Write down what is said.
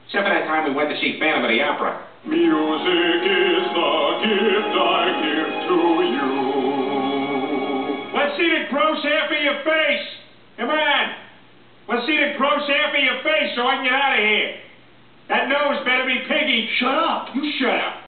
Except for that time we went to see Phantom of the Opera. Music is the gift I give to you. Let's see the gross half of your face. Come on. Let's see the gross half of your face so I can get out of here. That nose better be piggy. Shut up. You shut up.